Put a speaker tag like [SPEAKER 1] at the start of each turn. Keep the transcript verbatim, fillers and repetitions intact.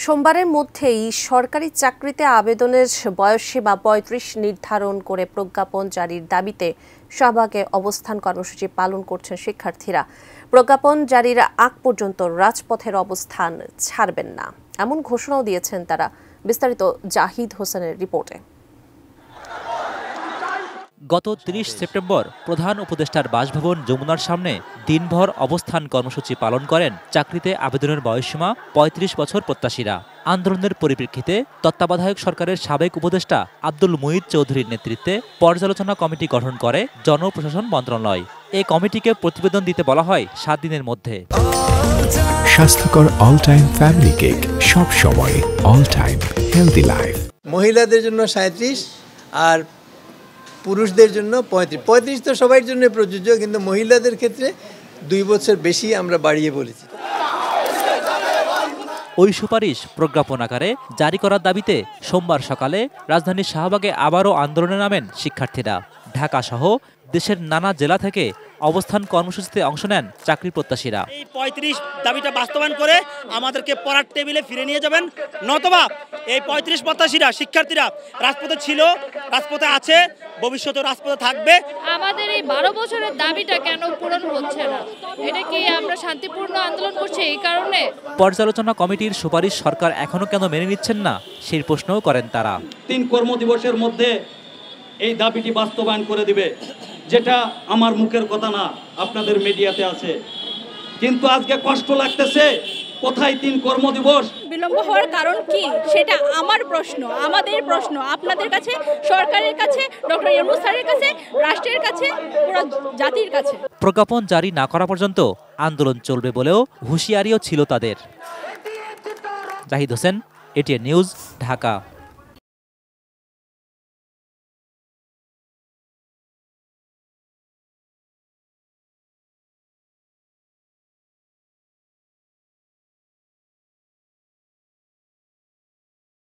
[SPEAKER 1] সোমবারের মধ্যেই সরকারি চাকরিতে আবেদনের বয়সসীমা পঁয়ত্রিশ নির্ধারণ করে প্রজ্ঞাপন জারির দাবিতে শাহবাগে অবস্থান কর্মসূচি পালন করছেন শিক্ষার্থীরা। প্রজ্ঞাপন জারির আগ পর্যন্ত রাজপথের অবস্থান ছাড়বেন না, এমন ঘোষণাও দিয়েছেন তারা। বিস্তারিত জাহিদ হোসেনের রিপোর্টে।
[SPEAKER 2] গত ত্রিশ সেপ্টেম্বর প্রধান উপদেষ্টার বাসভবন যমুনার সামনে দিনভর অবস্থান কর্মসূচি পালন করেন চাকরিতে আবেদনের বয়সসীমা পঁয়ত্রিশ বছর প্রত্যাশীরা। আন্দোলনের পরিপ্রেক্ষিতে তত্ত্বাবধায়ক সরকারের সাবেক উপদেষ্টা আব্দুল মুঈদ চৌধুরীর নেতৃত্বে পর্যালোচনা কমিটি গঠন করে জনপ্রশাসন মন্ত্রণালয়। এই কমিটিকে প্রতিবেদন দিতে বলা হয় সাত দিনের মধ্যে।
[SPEAKER 3] স্বাস্থ্যকর অল টাইম ফ্যামিলি কেক, সব সময় অল টাইম হেলদি লাইফ।
[SPEAKER 4] মহিলাদের জন্য সাঁত্রিশ আর পুরুষদের জন্য পঁয়ত্রিশ। পঁয়ত্রিশ তো সবার জন্য প্রযোজ্য, কিন্তু মহিলাদের ক্ষেত্রে দুই বছর বেশি আমরা বাড়িয়ে বলেছি।
[SPEAKER 2] ওই সুপারিশ প্রজ্ঞাপন আকারে জারি করার দাবিতে সোমবার সকালে রাজধানীর শাহবাগে আবারও আন্দোলনে নামেন শিক্ষার্থীরা। ঢাকা সহ দেশের নানা জেলা থেকে অবস্থান কর্মসূচিতে অংশ নেন চাকরি প্রত্যাশীরা।
[SPEAKER 5] এই পঁয়ত্রিশ দাবিটা বাস্তবায়ন করে আমাদেরকে পড়ার টেবিলে ফিরে নিয়ে যাবেন, নতবা এই পঁয়ত্রিশ প্রত্যাশীরা শিক্ষার্থীরা রাজপথে ছিল, রাজপথে আছে, ভবিষ্যতে রাজপথে থাকবে।
[SPEAKER 6] আমাদের এই বারো বছরের দাবিটা কেন পূরণ হচ্ছে না? এটা কি আমরা শান্তিপূর্ণ আন্দোলন করছি এই কারণে?
[SPEAKER 2] পর্যালোচনা কমিটির সুপারিশ সরকার এখনো কেন মেনে নিচ্ছেন না সেই প্রশ্নও করেন তারা।
[SPEAKER 7] তিন কর্মদিবসের মধ্যে এই দাবিটি বাস্তবায়ন করে দিবে, যেটা আমার মুখের কথা না, আপনাদের মিডিয়াতে আছে। কিন্তু আজকে কষ্ট লাগতেছে, কোথায় তিন কর্মদিবস?
[SPEAKER 8] বিলম্ব হওয়ার কারণ কি সেটা আমার প্রশ্ন, আমাদের প্রশ্ন, আপনাদের কাছে, সরকারের কাছে, ডক্টর ইউনূস স্যারের কাছে, রাষ্ট্রের কাছে, পুরো জাতির কাছে।
[SPEAKER 2] প্রজ্ঞাপন জারি না করা পর্যন্ত আন্দোলন চলবে বলেও হুঁশিয়ারিও ছিল তাদের। Zahid Hossain, ATN news, Dhaka.